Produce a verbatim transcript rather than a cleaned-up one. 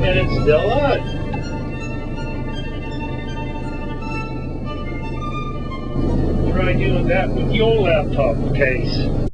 And it's still on. Try doing that with your laptop case.